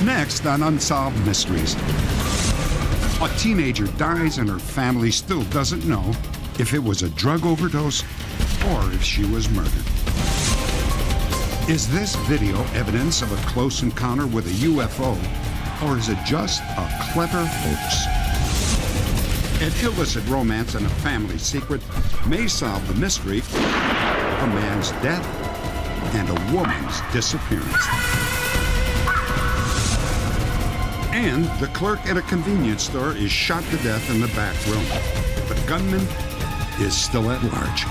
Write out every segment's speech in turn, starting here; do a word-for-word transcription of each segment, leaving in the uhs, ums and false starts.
Next on Unsolved Mysteries, a teenager dies and her family still doesn't know if it was a drug overdose or if she was murdered. Is this video evidence of a close encounter with a U F O, or is it just a clever hoax? An illicit romance and a family secret may solve the mystery of a man's death and a woman's disappearance. And the clerk at a convenience store is shot to death in the back room. The gunman is still at large.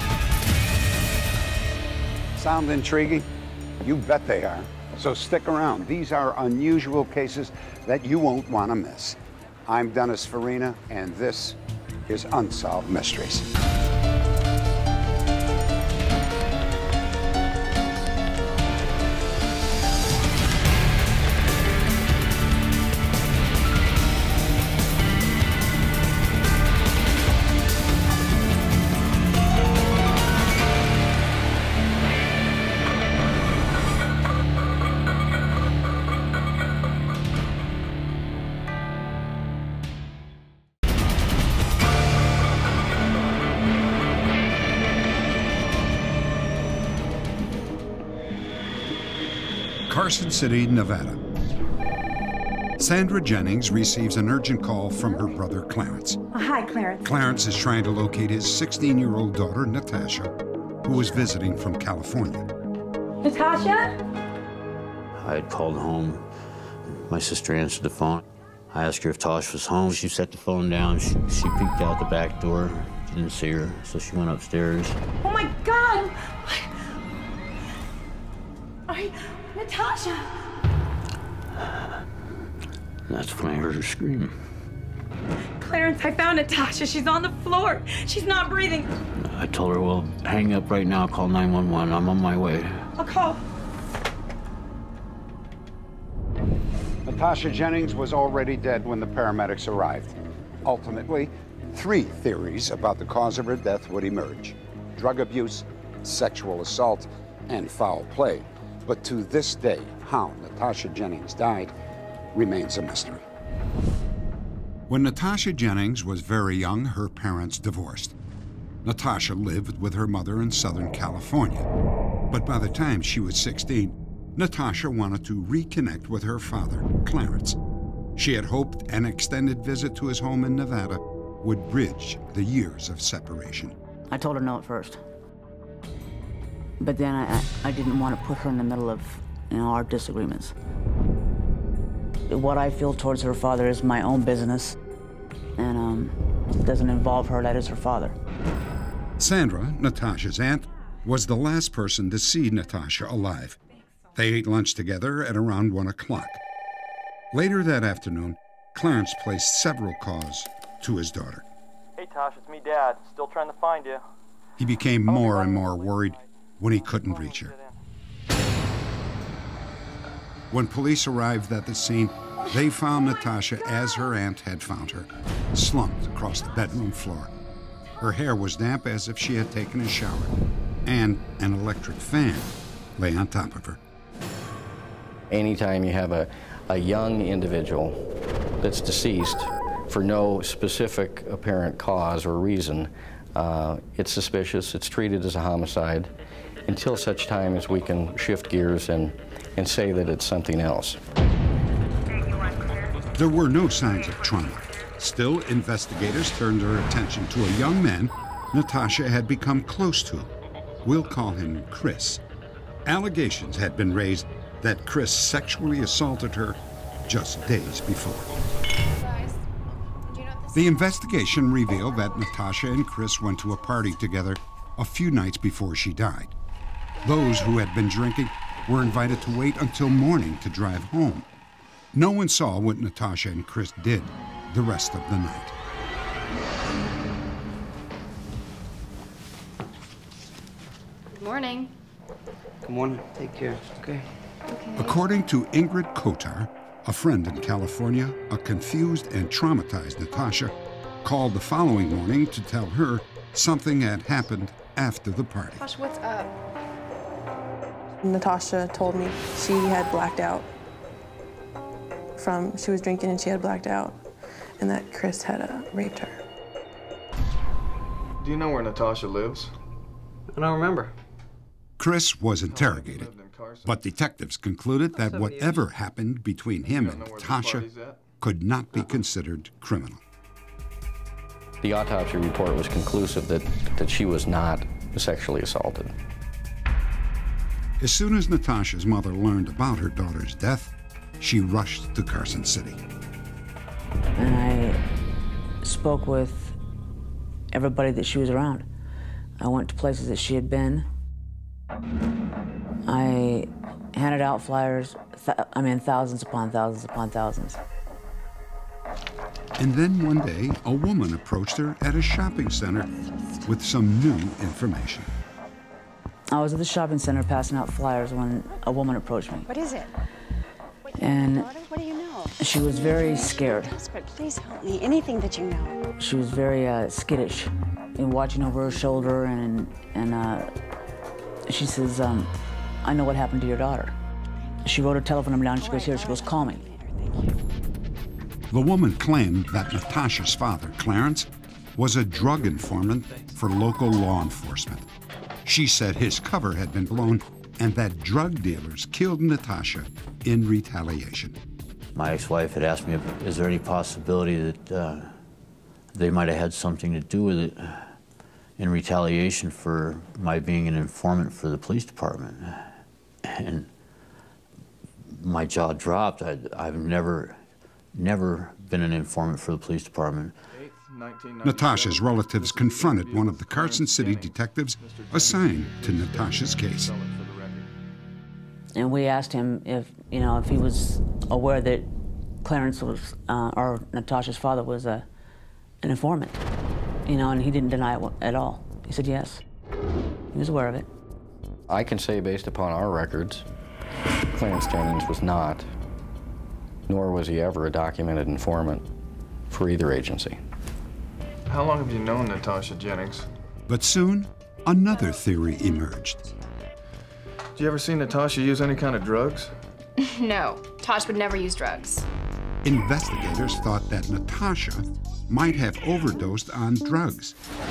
Sound intriguing? You bet they are. So stick around. These are unusual cases that you won't want to miss. I'm Dennis Farina, and this is Unsolved Mysteries. Carson City, Nevada. Sandra Jennings receives an urgent call from her brother, Clarence. Oh, hi, Clarence. Clarence is trying to locate his sixteen-year-old daughter, Natasha, who is visiting from California. Natasha? I had called home. My sister answered the phone. I asked her if Tosh was home. She set the phone down. She, she peeked out the back door. Didn't see her, so she went upstairs. Oh, my God! I... Natasha! That's when I heard her scream. Clarence, I found Natasha. She's on the floor. She's not breathing. I told her, well, hang up right now, call nine one one. I'm on my way. I'll call. Natasha Jennings was already dead when the paramedics arrived. Ultimately, three theories about the cause of her death would emerge: drug abuse, sexual assault, and foul play. But to this day, how Natasha Jennings died remains a mystery. When Natasha Jennings was very young, her parents divorced. Natasha lived with her mother in Southern California. But by the time she was sixteen, Natasha wanted to reconnect with her father, Clarence. She had hoped an extended visit to his home in Nevada would bridge the years of separation. I told her no at first. But then I, I didn't want to put her in the middle of, you know, our disagreements. What I feel towards her father is my own business, and um, it doesn't involve her. That is her father. Sandra, Natasha's aunt, was the last person to see Natasha alive. They ate lunch together at around one o'clock. Later that afternoon, Clarence placed several calls to his daughter. Hey, Tosh, it's me, Dad. Still trying to find you. He became more and more worried when he couldn't reach her. When police arrived at the scene, they found Natasha as her aunt had found her, slumped across the bedroom floor. Her hair was damp as if she had taken a shower, and an electric fan lay on top of her. Anytime you have a, a young individual that's deceased for no specific apparent cause or reason, uh, it's suspicious, it's treated as a homicide, until such time as we can shift gears and, and say that it's something else. There were no signs of trauma. Still, investigators turned their attention to a young man Natasha had become close to. We'll call him Chris. Allegations had been raised that Chris sexually assaulted her just days before. The investigation revealed that Natasha and Chris went to a party together a few nights before she died. Those who had been drinking were invited to wait until morning to drive home. No one saw what Natasha and Chris did the rest of the night. Good morning. Good morning. Take care. Okay. Okay. According to Ingrid Kotar, a friend in California, a confused and traumatized Natasha called the following morning to tell her something had happened after the party. Gosh, what's up? Natasha told me she had blacked out. from she was drinking and she had blacked out, and that Chris had uh, raped her. Do you know where Natasha lives? I don't remember. Chris was interrogated, but detectives concluded that whatever happened between him and Natasha could not be considered criminal. The autopsy report was conclusive that, that she was not sexually assaulted. As soon as Natasha's mother learned about her daughter's death, she rushed to Carson City. And I spoke with everybody that she was around. I went to places that she had been. I handed out flyers, th I mean thousands upon thousands upon thousands. And then one day, a woman approached her at a shopping center with some new information. I was at the shopping center passing out flyers when a woman approached me. What is it? And what do you know? she was very scared. Desperate. Please help me. Anything that you know. She was very uh, skittish, and watching over her shoulder, and and uh, she says, um, "I know what happened to your daughter." She wrote her telephone number down. She goes, "Here." She goes, "Call me." The woman claimed that Natasha's father, Clarence, was a drug informant for local law enforcement. She said his cover had been blown and that drug dealers killed Natasha in retaliation. My ex-wife had asked me, is there any possibility that uh, they might have had something to do with it in retaliation for my being an informant for the police department? And my jaw dropped. I, I've never, never been an informant for the police department. Natasha's relatives confronted one of the Carson City detectives assigned to Natasha's case. And we asked him if, you know, if he was aware that Clarence was, uh, or Natasha's father was a, an informant, you know, and he didn't deny it at all. He said yes. He was aware of it. I can say, based upon our records, Clarence Jennings was not, nor was he ever a documented informant for either agency. How long have you known Natasha Jennings? But soon, another theory emerged. Did you ever see Natasha use any kind of drugs? No, Tosh would never use drugs. Investigators thought that Natasha might have overdosed on drugs.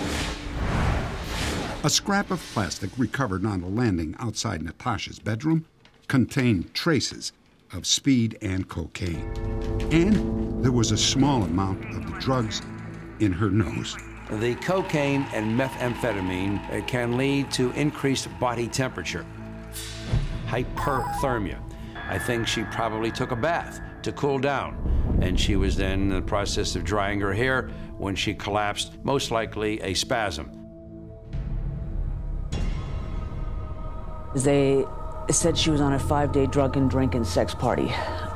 A scrap of plastic recovered on a landing outside Natasha's bedroom contained traces of speed and cocaine. And there was a small amount of the drugs in her nose. The cocaine and methamphetamine can lead to increased body temperature, hyperthermia. I think she probably took a bath to cool down, and she was then in the process of drying her hair when she collapsed, most likely a spasm. They said she was on a five-day drug and drink and sex party.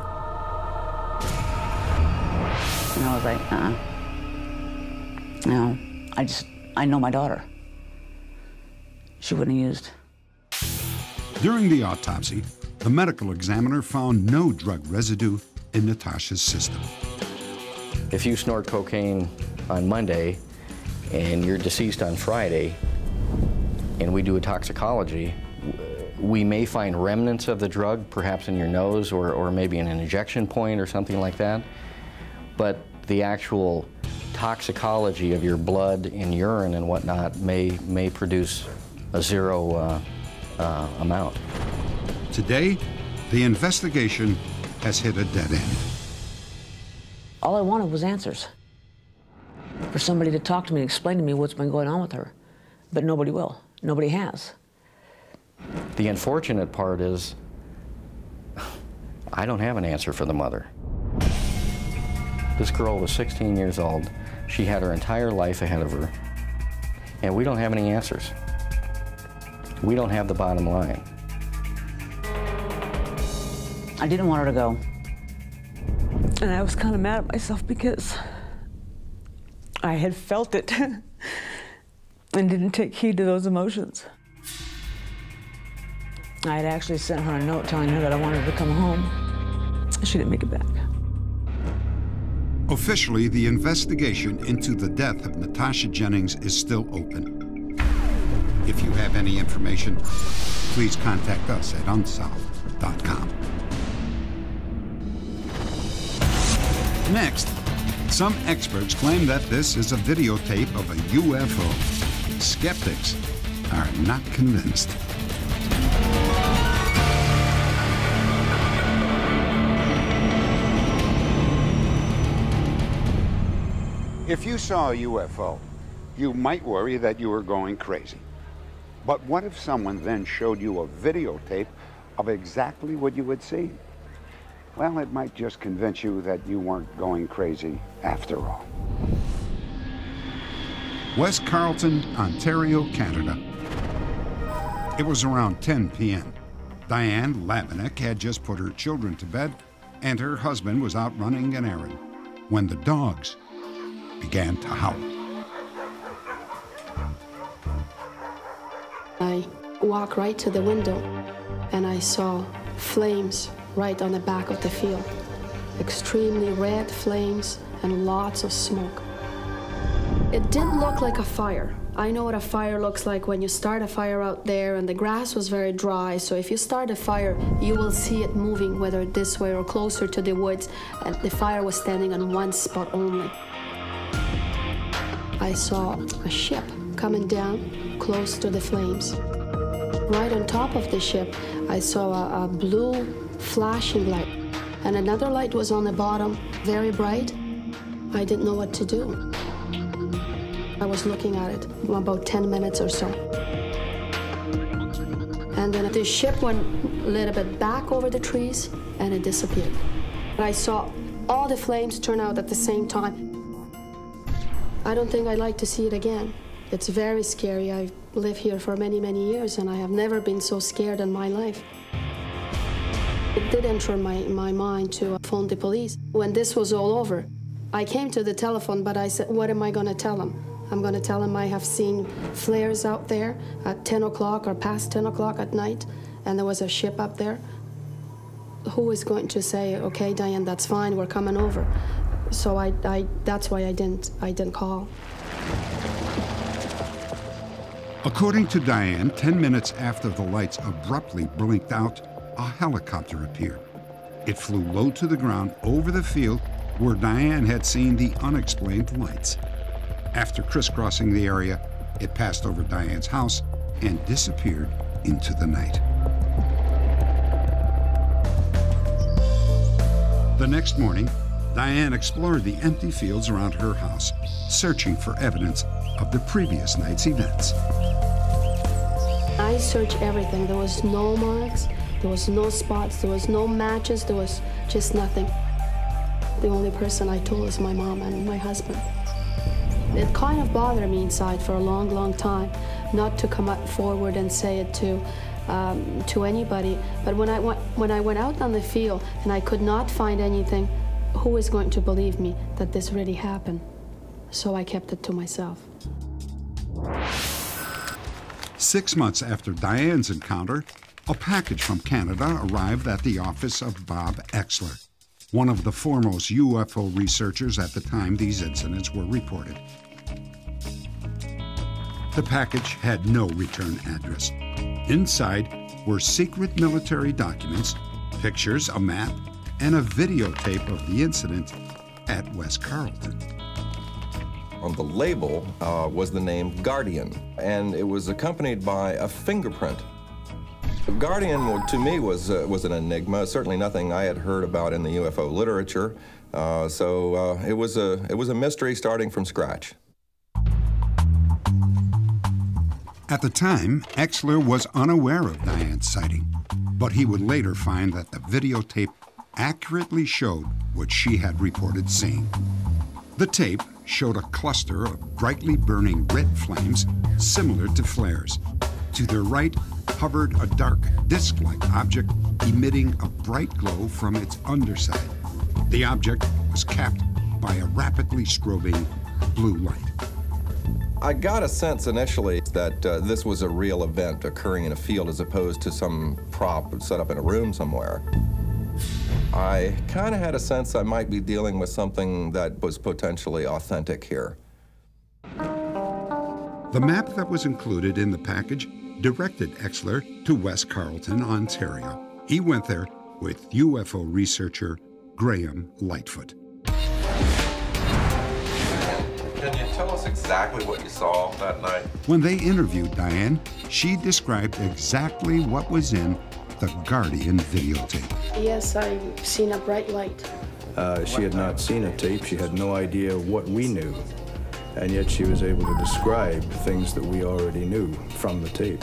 And I was like, uh-uh. No, I just, I know my daughter. She wouldn't have used. During the autopsy, the medical examiner found no drug residue in Natasha's system. If you snort cocaine on Monday and you're deceased on Friday, and we do a toxicology, we may find remnants of the drug, perhaps in your nose or, or maybe in an injection point or something like that. But the actual toxicology of your blood and urine and whatnot may, may produce a zero uh, uh, amount. Today, the investigation has hit a dead end. All I wanted was answers. For somebody to talk to me, explain to me what's been going on with her. But nobody will. Nobody has. The unfortunate part is, I don't have an answer for the mother. This girl was sixteen years old. She had her entire life ahead of her. And we don't have any answers. We don't have the bottom line. I didn't want her to go. And I was kind of mad at myself because I had felt it and didn't take heed to those emotions. I had actually sent her a note telling her that I wanted her to come home. She didn't make it back. Officially, the investigation into the death of Natasha Jennings is still open. If you have any information, please contact us at unsolved dot com. Next, some experts claim that this is a videotape of a U F O. Skeptics are not convinced. If you saw a U F O, you might worry that you were going crazy. But what if someone then showed you a videotape of exactly what you had seen? Well, it might just convince you that you weren't going crazy after all. West Carleton, Ontario, Canada. It was around ten p m Diane Labinek had just put her children to bed, and her husband was out running an errand when the dogs began to howl. I walked right to the window and I saw flames right on the back of the field. Extremely red flames and lots of smoke. It didn't look like a fire. I know what a fire looks like when you start a fire out there, and the grass was very dry, so if you start a fire, you will see it moving, whether this way or closer to the woods, and the fire was standing on one spot only. I saw a ship coming down close to the flames. Right on top of the ship, I saw a, a blue flashing light, and another light was on the bottom, very bright. I didn't know what to do. I was looking at it about ten minutes or so. And then the ship went a little bit back over the trees and it disappeared. And I saw all the flames turn out at the same time. I don't think I'd like to see it again. It's very scary. I've lived here for many, many years and I have never been so scared in my life. It did enter my, my mind to phone the police. When this was all over, I came to the telephone, but I said, what am I going to tell them? I'm going to tell them I have seen flares out there at ten o'clock or past ten o'clock at night, and there was a ship up there. Who is going to say, okay, Diane, that's fine, we're coming over? So I, I, that's why I didn't, I didn't call. According to Diane, ten minutes after the lights abruptly blinked out, a helicopter appeared. It flew low to the ground over the field where Diane had seen the unexplained lights. After crisscrossing the area, it passed over Diane's house and disappeared into the night. The next morning, Diane explored the empty fields around her house, searching for evidence of the previous night's events. I searched everything. There was no marks, there was no spots, there was no matches, there was just nothing. The only person I told is my mom and my husband. It kind of bothered me inside for a long, long time, not to come up forward and say it to um, to anybody. But when I went when I went out on the field and I could not find anything, who is going to believe me that this really happened? So I kept it to myself. Six months after Diane's encounter, a package from Canada arrived at the office of Bob Exler, one of the foremost U F O researchers at the time these incidents were reported. The package had no return address. Inside were secret military documents, pictures, a map, and a videotape of the incident at West Carleton. On the label uh, was the name Guardian, and it was accompanied by a fingerprint. Guardian, to me, was, uh, was an enigma, certainly nothing I had heard about in the U F O literature. Uh, so uh, it, was a, it was a mystery starting from scratch. At the time, Exler was unaware of Diane's sighting, but he would later find that the videotape accurately showed what she had reported seeing. The tape showed a cluster of brightly burning red flames similar to flares. To their right hovered a dark disc-like object emitting a bright glow from its underside. The object was capped by a rapidly strobing blue light. I got a sense initially that uh, this was a real event occurring in a field as opposed to some prop set up in a room somewhere. I kind of had a sense I might be dealing with something that was potentially authentic here. The map that was included in the package directed Exler to West Carleton, Ontario. He went there with U F O researcher Graham Lightfoot. Can you tell us exactly what you saw that night? When they interviewed Diane, she described exactly what was in the Guardian videotape. Yes, I've seen a bright light. Uh, she had not seen a tape. She had no idea what we knew. And yet she was able to describe things that we already knew from the tape.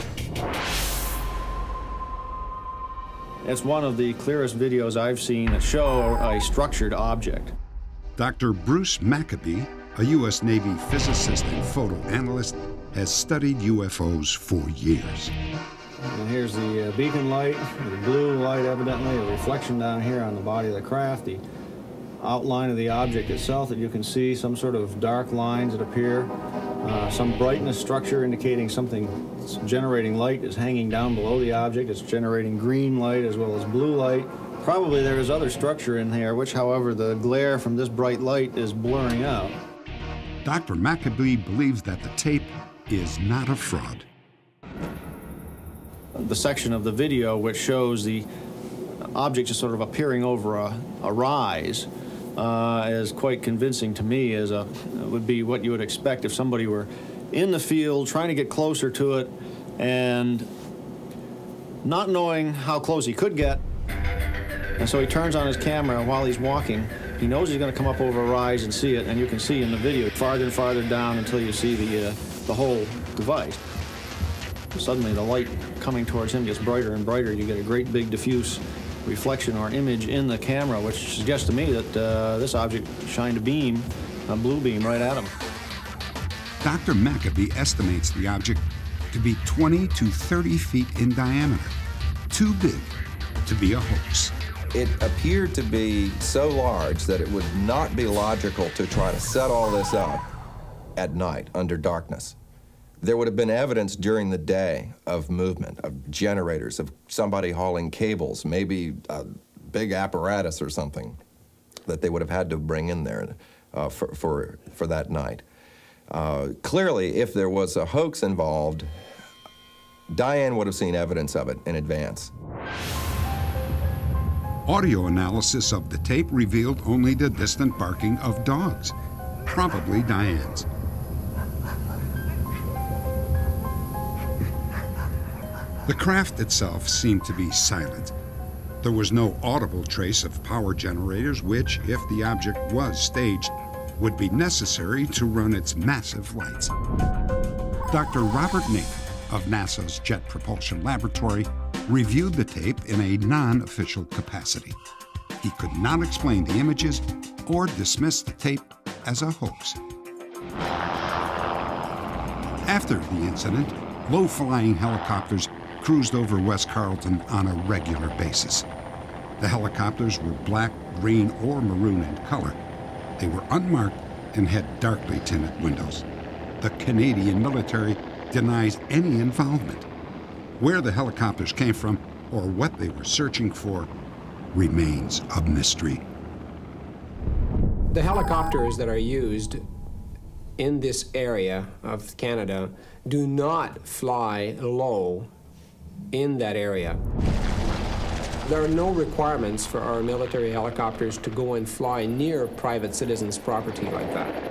It's one of the clearest videos I've seen that show a structured object. Doctor Bruce Maccabee, a U S Navy physicist and photo analyst, has studied U F Os for years. And here's the uh, beacon light, the blue light evidently, a reflection down here on the body of the craft, the outline of the object itself that you can see, some sort of dark lines that appear, uh, some brightness structure indicating something generating light is hanging down below the object. It's generating green light as well as blue light. Probably there is other structure in here, which, however, the glare from this bright light is blurring out. Doctor Maccabee believes that the tape is not a fraud. The section of the video which shows the object just sort of appearing over a, a rise uh, is quite convincing to me. As a would be what you would expect if somebody were in the field trying to get closer to it and not knowing how close he could get. And so he turns on his camera, and while he's walking, he knows he's going to come up over a rise and see it, and you can see in the video farther and farther down until you see the, uh, the whole device. Suddenly the light coming towards him gets brighter and brighter. You get a great big diffuse reflection or image in the camera, which suggests to me that uh, this object shined a beam, a blue beam, right at him. Doctor Maccabee estimates the object to be twenty to thirty feet in diameter, too big to be a hoax. It appeared to be so large that it would not be logical to try to set all this up at night under darkness. There would have been evidence during the day of movement, of generators, of somebody hauling cables, maybe a big apparatus or something that they would have had to bring in there uh, for, for, for that night. Uh, clearly, if there was a hoax involved, Diane would have seen evidence of it in advance. Audio analysis of the tape revealed only the distant barking of dogs, probably Diane's. The craft itself seemed to be silent. There was no audible trace of power generators, which, if the object was staged, would be necessary to run its massive lights. Doctor Robert Nathan of NASA's Jet Propulsion Laboratory reviewed the tape in a non-official capacity. He could not explain the images or dismiss the tape as a hoax. After the incident, low-flying helicopters cruised over West Carrollton on a regular basis. The helicopters were black, green, or maroon in color. They were unmarked and had darkly tinted windows. The Canadian military denies any involvement. Where the helicopters came from or what they were searching for remains a mystery. The helicopters that are used in this area of Canada do not fly low in that area. There are no requirements for our military helicopters to go and fly near private citizens' property like that.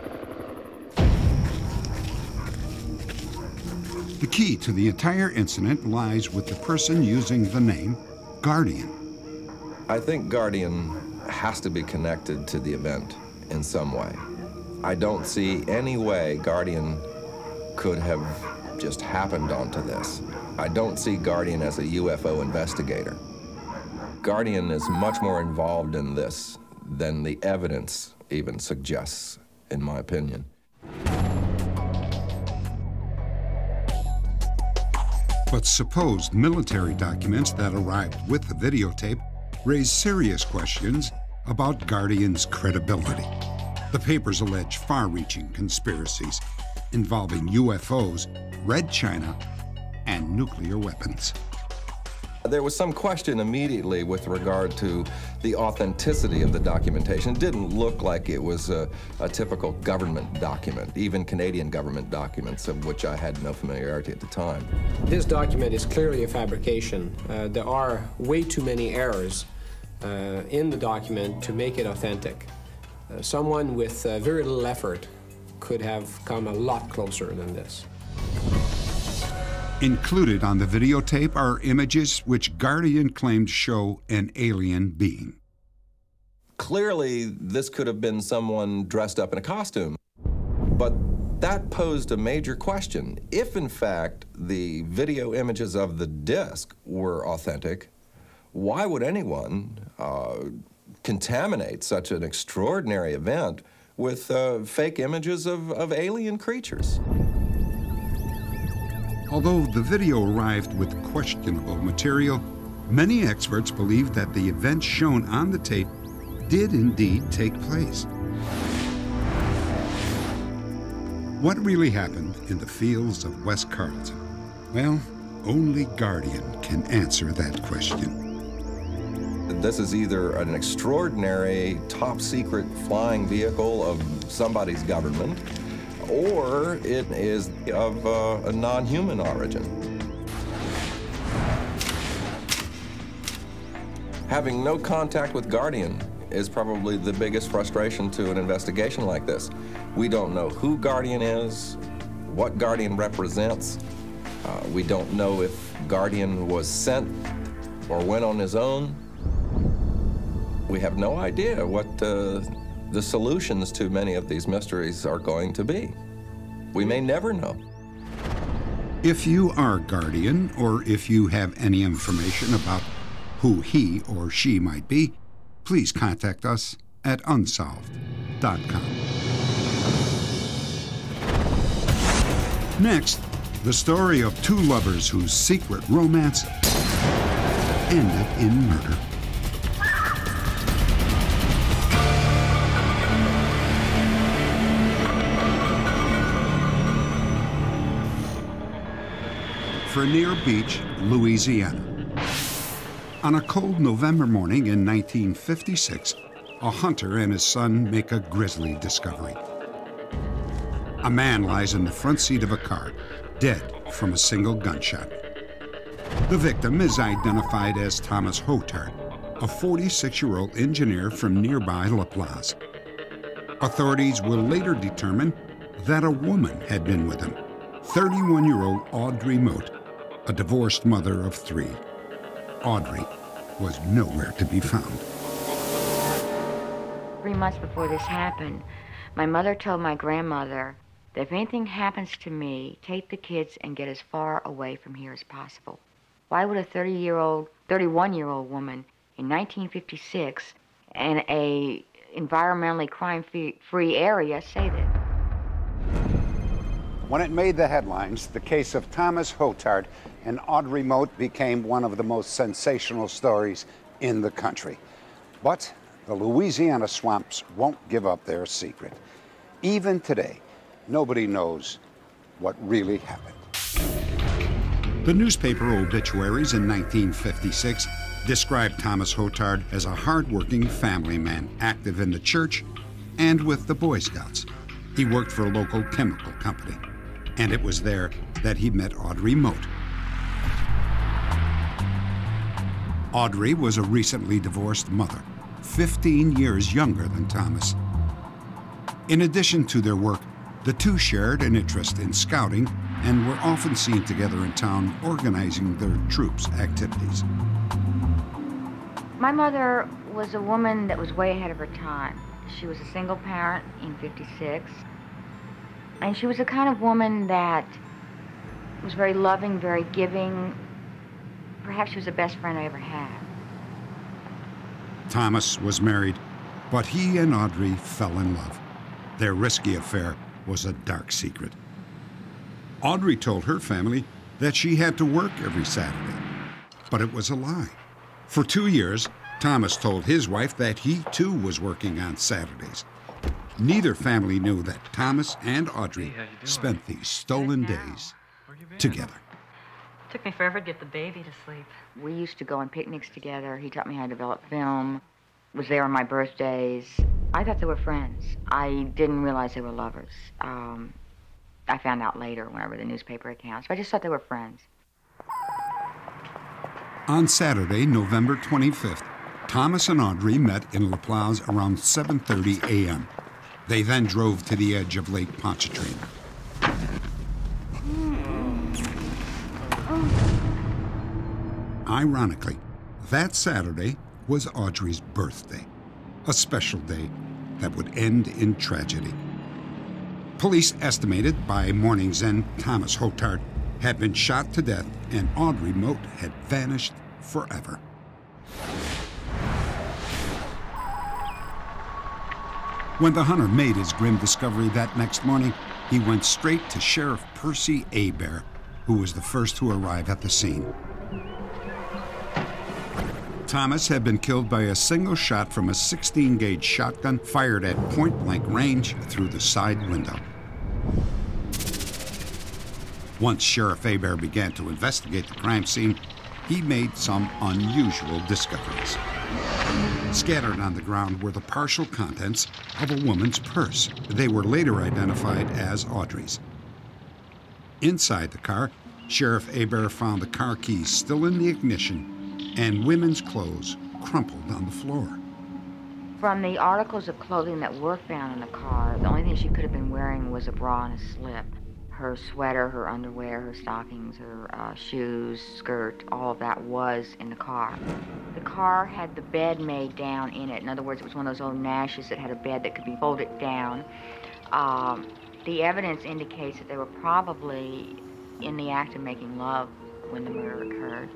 The key to the entire incident lies with the person using the name Guardian. I think Guardian has to be connected to the event in some way. I don't see any way Guardian could have just happened onto this. I don't see Guardian as a U F O investigator. Guardian is much more involved in this than the evidence even suggests, in my opinion. But supposed military documents that arrived with the videotape raise serious questions about Guardian's credibility. The papers allege far-reaching conspiracies involving U F Os, Red China, and nuclear weapons. There was some question immediately with regard to the authenticity of the documentation. It didn't look like it was a, a typical government document, even Canadian government documents, of which I had no familiarity at the time. This document is clearly a fabrication. Uh, there are way too many errors uh, in the document to make it authentic. Uh, someone with uh, very little effort could have come a lot closer than this. Included on the videotape are images which Guardian claimed show an alien being. Clearly, this could have been someone dressed up in a costume, but that posed a major question. If, in fact, the video images of the disc were authentic, why would anyone uh, contaminate such an extraordinary event with uh, fake images of, of alien creatures? Although the video arrived with questionable material, many experts believe that the events shown on the tape did indeed take place. What really happened in the fields of West Carleton? Well, only Guardian can answer that question. This is either an extraordinary, top-secret flying vehicle of somebody's government, or it is of uh, a non-human origin. Having no contact with Guardian is probably the biggest frustration to an investigation like this. We don't know who Guardian is, what Guardian represents. Uh, we don't know if Guardian was sent or went on his own. We have no idea what uh, the solutions to many of these mysteries are going to be. We may never know. If you are Guardian, or if you have any information about who he or she might be, please contact us at unsolved dot com. Next, the story of two lovers whose secret romance ended in murder. Farina Beach, Louisiana. On a cold November morning in nineteen fifty-six, a hunter and his son make a grisly discovery. A man lies in the front seat of a car, dead from a single gunshot. The victim is identified as Thomas Hotard, a forty-six-year-old engineer from nearby La Plaza. Authorities will later determine that a woman had been with him, thirty-one-year-old Audrey Mote, a divorced mother of three. Audrey was nowhere to be found. Three months before this happened, my mother told my grandmother that if anything happens to me, take the kids and get as far away from here as possible. Why would a thirty-year-old, thirty-one-year-old woman in nineteen fifty-six in a environmentally crime-free area say that? When it made the headlines, the case of Thomas Hotard and Audrey Mote became one of the most sensational stories in the country. But the Louisiana swamps won't give up their secret. Even today, nobody knows what really happened. The newspaper obituaries in nineteen fifty-six described Thomas Hotard as a hard-working family man, active in the church and with the Boy Scouts. He worked for a local chemical company, and it was there that he met Audrey Mote. Audrey was a recently divorced mother, fifteen years younger than Thomas. In addition to their work, the two shared an interest in scouting and were often seen together in town organizing their troops' activities. My mother was a woman that was way ahead of her time. She was a single parent in fifty-six, and she was the kind of woman that was very loving, very giving. Perhaps she was the best friend I ever had. Thomas was married, but he and Audrey fell in love. Their risky affair was a dark secret. Audrey told her family that she had to work every Saturday, but it was a lie. For two years, Thomas told his wife that he too was working on Saturdays. Neither family knew that Thomas and Audrey spent these stolen days together. Took me forever to get the baby to sleep. We used to go on picnics together. He taught me how to develop film. Was there on my birthdays. I thought they were friends. I didn't realize they were lovers. Um, I found out later when I read the newspaper accounts, but I just thought they were friends. On Saturday, November twenty-fifth, Thomas and Audrey met in La Plaza around seven thirty a m They then drove to the edge of Lake Pontchartrain. Ironically, that Saturday was Audrey's birthday, a special day that would end in tragedy. Police estimated by morning's end Thomas Hotard had been shot to death and Audrey Moat had vanished forever. When the hunter made his grim discovery that next morning, he went straight to Sheriff Percy Hebert, who was the first to arrive at the scene. Thomas had been killed by a single shot from a sixteen gauge shotgun fired at point-blank range through the side window. Once Sheriff Hebert began to investigate the crime scene, he made some unusual discoveries. Scattered on the ground were the partial contents of a woman's purse. They were later identified as Audrey's. Inside the car, Sheriff Hebert found the car keys still in the ignition and women's clothes crumpled on the floor. From the articles of clothing that were found in the car, the only thing she could have been wearing was a bra and a slip. Her sweater, her underwear, her stockings, her uh, shoes, skirt, all of that was in the car. The car had the bed made down in it. In other words, it was one of those old Nashes that had a bed that could be folded down. Um, the evidence indicates that they were probably in the act of making love when the murder occurred.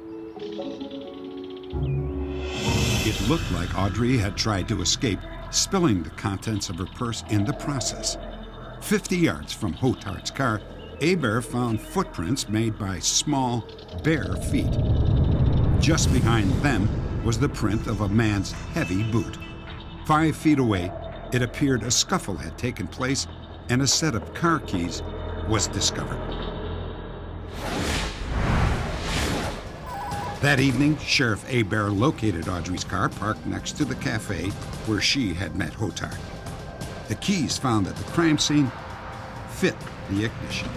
It looked like Audrey had tried to escape, spilling the contents of her purse in the process. Fifty yards from Hotard's car, Hebert found footprints made by small, bare feet. Just behind them was the print of a man's heavy boot. Five feet away, it appeared a scuffle had taken place and a set of car keys was discovered. That evening, Sheriff Hebert located Audrey's car parked next to the cafe where she had met Hotard. The keys found at the crime scene fit the ignition.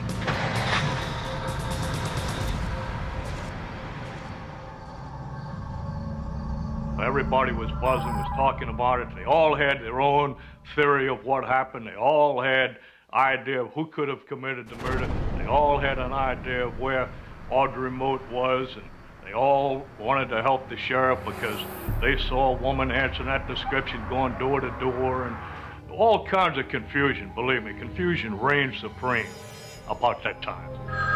Everybody was buzzing, was talking about it. They all had their own theory of what happened. They all had idea of who could have committed the murder. They all had an idea of where Audrey Moat was, and they all wanted to help the sheriff because they saw a woman answering that description going door to door, and all kinds of confusion. Believe me, confusion reigned supreme about that time.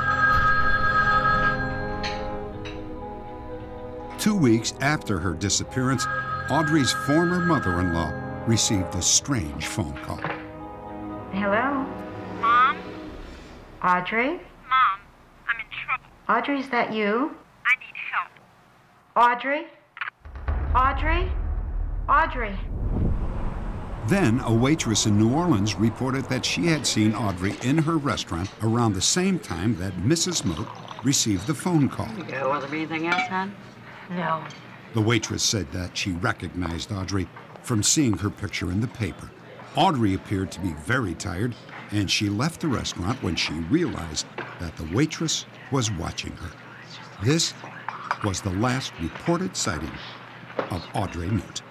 Two weeks after her disappearance, Audrey's former mother-in-law received a strange phone call. Hello? Mom? Audrey? Mom, I'm in trouble. Audrey, is that you? I need help. Audrey? Audrey? Audrey? Then, a waitress in New Orleans reported that she had seen Audrey in her restaurant around the same time that Missus Moat received the phone call. Yeah, was there anything else, hon? No. The waitress said that she recognized Audrey from seeing her picture in the paper. Audrey appeared to be very tired, and she left the restaurant when she realized that the waitress was watching her. This was the last reported sighting of Audrey Moat.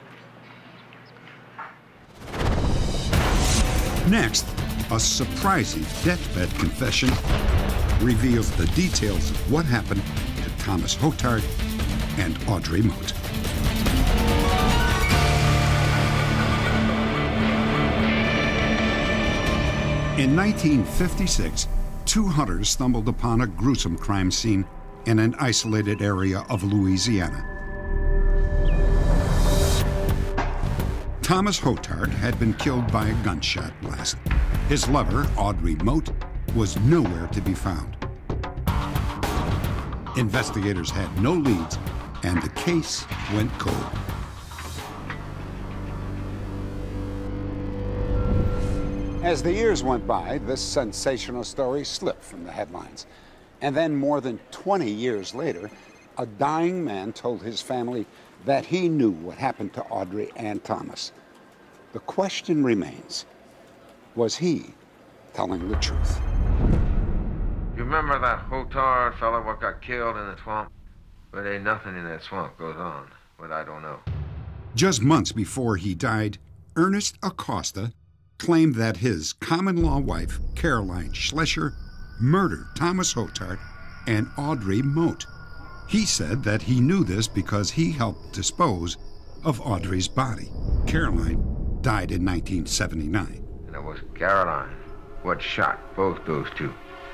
Next, a surprising deathbed confession reveals the details of what happened to Thomas Hotard and Audrey Moat. In nineteen fifty-six, two hunters stumbled upon a gruesome crime scene in an isolated area of Louisiana. Thomas Hotard had been killed by a gunshot blast. His lover, Audrey Moat, was nowhere to be found. Investigators had no leads, and the case went cold. As the years went by, this sensational story slipped from the headlines. And then more than twenty years later, a dying man told his family that he knew what happened to Audrey and Thomas. The question remains, was he telling the truth? You remember that Hotard fellow what got killed in the swamp? But ain't nothing in that swamp goes on, but I don't know. Just months before he died, Ernest Acosta, claimed that his common-law wife, Caroline Schlescher, murdered Thomas Hotard and Audrey Moat. He said that he knew this because he helped dispose of Audrey's body. Caroline died in nineteen seventy-nine. And it was Caroline what shot both those two.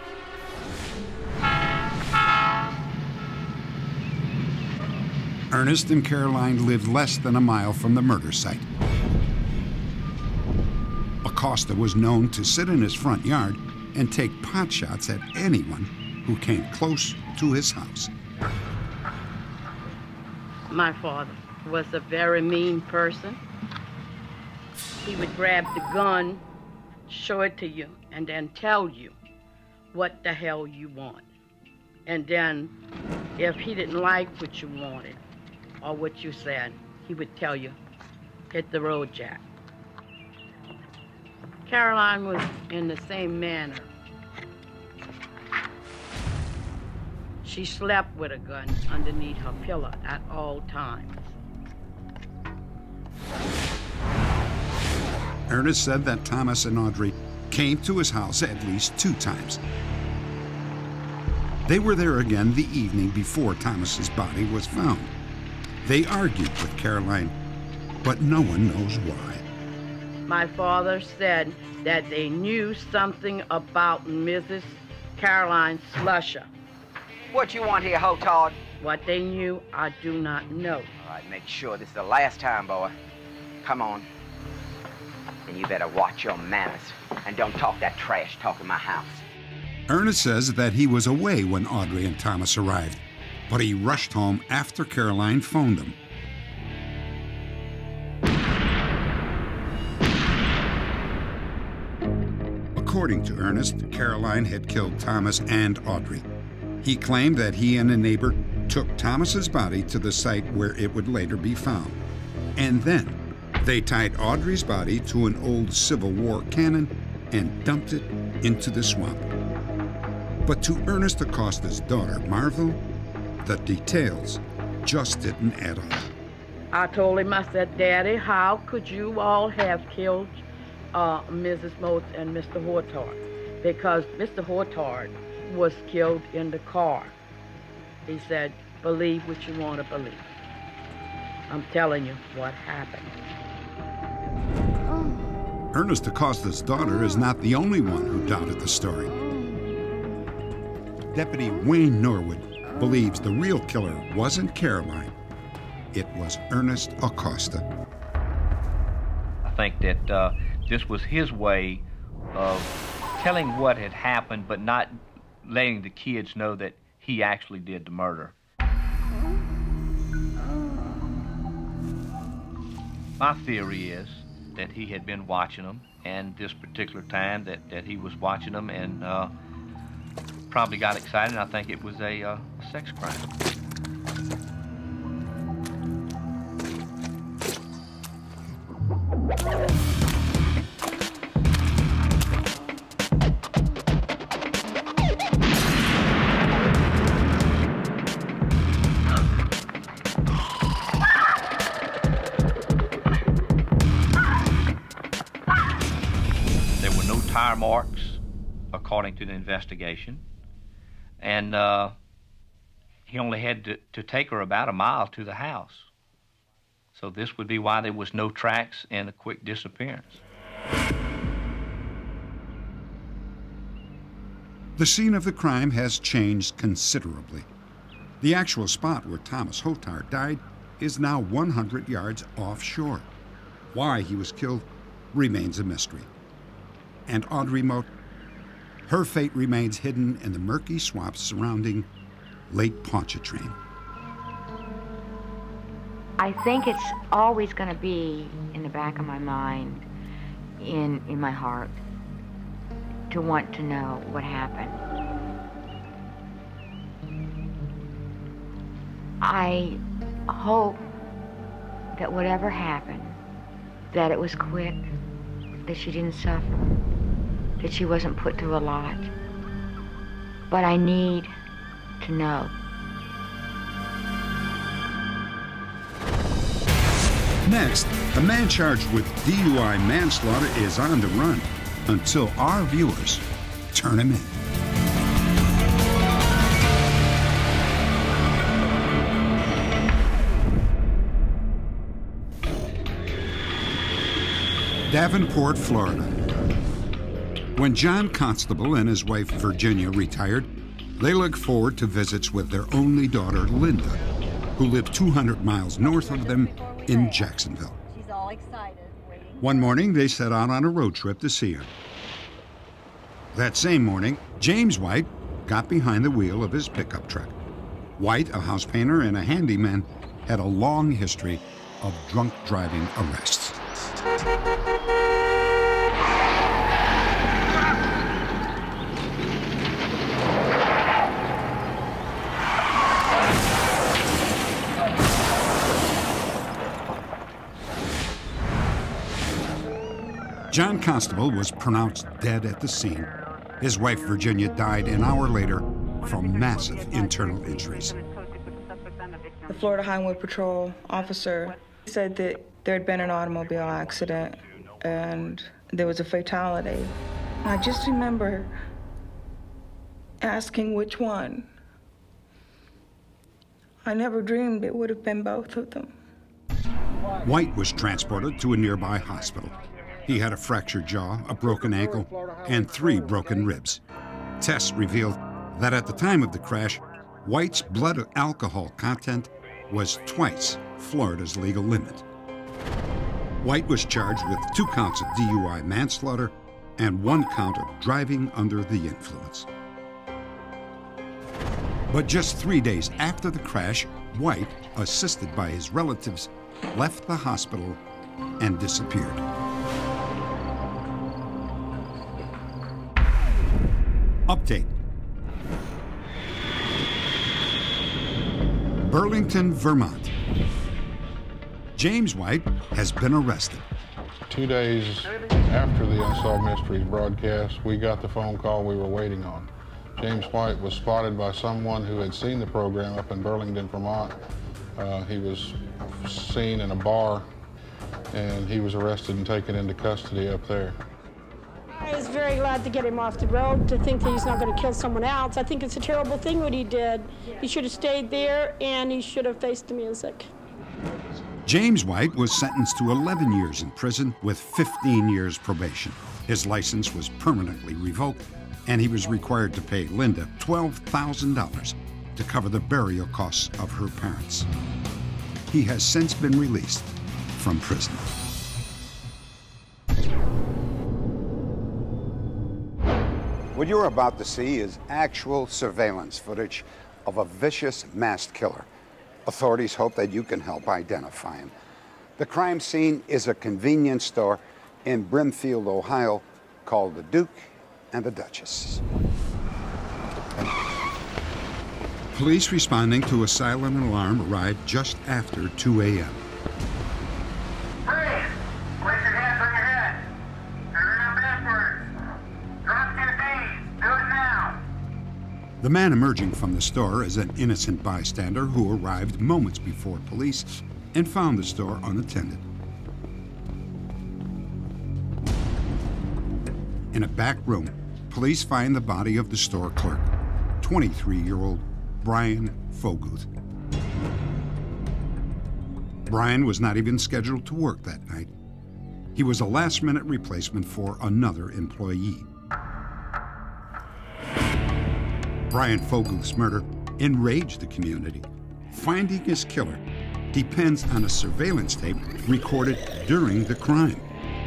Ernest and Caroline lived less than a mile from the murder site. Acosta was known to sit in his front yard and take pot shots at anyone who came close to his house. My father was a very mean person. He would grab the gun, show it to you, and then tell you what the hell you want. And then if he didn't like what you wanted or what you said, he would tell you, hit the road, Jack. Caroline was in the same manner. She slept with a gun underneath her pillow at all times. Ernest said that Thomas and Audrey came to his house at least two times. They were there again the evening before Thomas's body was found. They argued with Caroline, but no one knows why. My father said that they knew something about Missus Caroline Schlescher. What you want here, Hotard? What they knew, I do not know. All right, make sure this is the last time, boy. Come on. Then you better watch your manners and don't talk that trash talk in my house. Ernest says that he was away when Audrey and Thomas arrived, but he rushed home after Caroline phoned him. According to Ernest, Caroline had killed Thomas and Audrey. He claimed that he and a neighbor took Thomas's body to the site where it would later be found. And then they tied Audrey's body to an old Civil War cannon and dumped it into the swamp. But to Ernest Acosta's daughter, Marvel, the details just didn't add up. I told him, I said, Daddy, how could you all have killed uh, Missus Moats and Mister Hotard? Because Mister Hotard was killed in the car. He said, believe what you want to believe. I'm telling you what happened. Ernest Acosta's daughter is not the only one who doubted the story. Deputy Wayne Norwood believes the real killer wasn't Caroline. It was Ernest Acosta. I think that uh, this was his way of telling what had happened, but not letting the kids know that he actually did the murder. My theory is that he had been watching them, and this particular time that, that he was watching them and uh, probably got excited. I think it was a uh, sex crime. Tire marks, according to the investigation, and uh, he only had to, to take her about a mile to the house. So this would be why there was no tracks and a quick disappearance. The scene of the crime has changed considerably. The actual spot where Thomas Hotard died is now one hundred yards offshore. Why he was killed remains a mystery. And Audrey Moat, her fate remains hidden in the murky swamps surrounding Lake Pontchartrain. I think it's always going to be in the back of my mind, in, in my heart, to want to know what happened. I hope that whatever happened, that it was quick, that she didn't suffer, that she wasn't put through a lot. But I need to know. Next, a man charged with D U I manslaughter is on the run until our viewers turn him in. Davenport, Florida. When John Constable and his wife Virginia retired, they looked forward to visits with their only daughter Linda, who lived two hundred miles north of them in Jacksonville. She's all excited, waiting. One morning, they set out on a road trip to see her. That same morning, James White got behind the wheel of his pickup truck. White, a house painter and a handyman, had a long history of drunk driving arrests. John Constable was pronounced dead at the scene. His wife, Virginia, died an hour later from massive internal injuries. The Florida Highway Patrol officer said that there had been an automobile accident and there was a fatality. I just remember asking which one. I never dreamed it would have been both of them. White was transported to a nearby hospital. He had a fractured jaw, a broken ankle, and three broken ribs. Tests revealed that at the time of the crash, White's blood alcohol content was twice Florida's legal limit. White was charged with two counts of D U I manslaughter and one count of driving under the influence. But just three days after the crash, White, assisted by his relatives, left the hospital and disappeared. Update. Burlington, Vermont. James White has been arrested. Two days after the Unsolved Mysteries broadcast, we got the phone call we were waiting on. James White was spotted by someone who had seen the program up in Burlington, Vermont. Uh, he was seen in a bar, and he was arrested and taken into custody up there. I was very glad to get him off the road, to think that he's not going to kill someone else. I think it's a terrible thing what he did. He should have stayed there, and he should have faced the music. James White was sentenced to eleven years in prison with fifteen years probation. His license was permanently revoked, and he was required to pay Linda twelve thousand dollars to cover the burial costs of her parents. He has since been released from prison. What you're about to see is actual surveillance footage of a vicious masked killer. Authorities hope that you can help identify him. The crime scene is a convenience store in Brimfield, Ohio, called the Duke and the Duchess. Police responding to a silent alarm arrived just after two A M The man emerging from the store is an innocent bystander who arrived moments before police and found the store unattended. In a back room, police find the body of the store clerk, twenty-three-year-old Brian Foguth. Brian was not even scheduled to work that night. He was a last-minute replacement for another employee. Brian Foguth's murder enraged the community. Finding his killer depends on a surveillance tape recorded during the crime.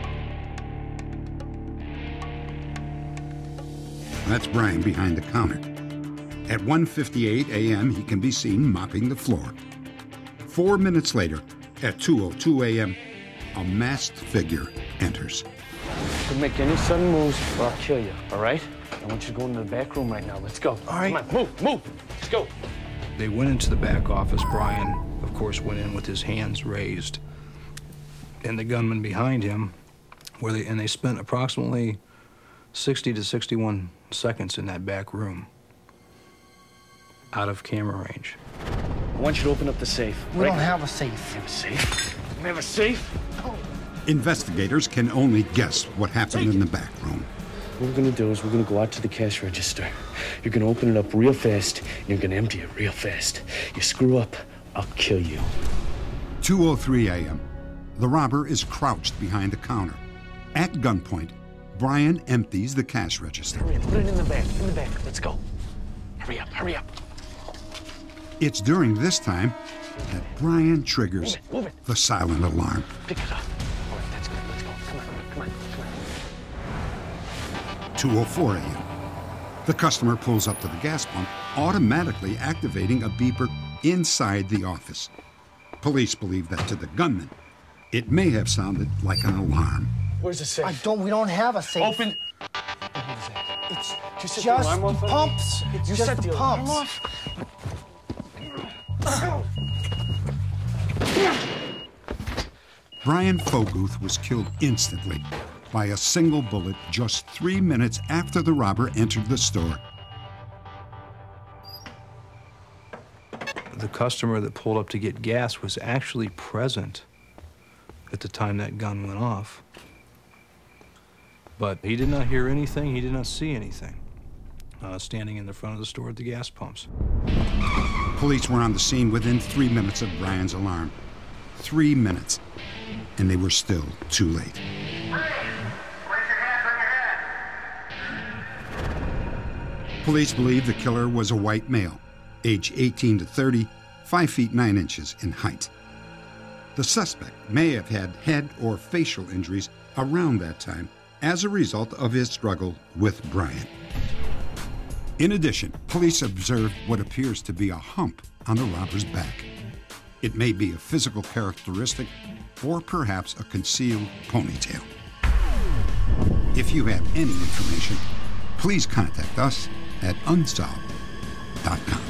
That's Brian behind the counter. At one fifty-eight A M, he can be seen mopping the floor. Four minutes later, at two oh two A M, a masked figure enters. Don't make any sudden moves or I'll kill you, all right? I want you to go into the back room right now. Let's go. All right. Come on, move, move. Let's go. They went into the back office. Brian, of course, went in with his hands raised. And the gunman behind him, where they, and they spent approximately sixty to sixty-one seconds in that back room, out of camera range. I want you to open up the safe. We right don't now. have a safe. You have a safe? We have a safe? Investigators can only guess what happened in the back room. What we're gonna do is we're gonna go out to the cash register. You're gonna open it up real fast, and you're gonna empty it real fast. You screw up, I'll kill you. two oh three a m The robber is crouched behind the counter. At gunpoint, Brian empties the cash register. Hurry up, put it in the bag, in the bag. Let's go. Hurry up, hurry up. It's during this time that Brian triggers Move it, move it. the silent alarm. Pick it up. All right, that's good. Let's go. Come on, come on, come on. two oh four a m The customer pulls up to the gas pump, automatically activating a beeper inside the office. Police believe that to the gunman, it may have sounded like an alarm. Where's the safe? I don't, we don't have a safe. Open. It's you set just the alarm off the already? pumps. It's You just set the the alarm pumps. off? Brian Foguth was killed instantly by a single bullet just three minutes after the robber entered the store. The customer that pulled up to get gas was actually present at the time that gun went off. But he did not hear anything, he did not see anything, uh, standing in the front of the store at the gas pumps. Police were on the scene within three minutes of Brian's alarm. Three minutes, and they were still too late. Police believe the killer was a white male, age eighteen to thirty, five feet nine inches in height. The suspect may have had head or facial injuries around that time as a result of his struggle with Brian. In addition, police observed what appears to be a hump on the robber's back. It may be a physical characteristic or perhaps a concealed ponytail. If you have any information, please contact us at unsolved dot com.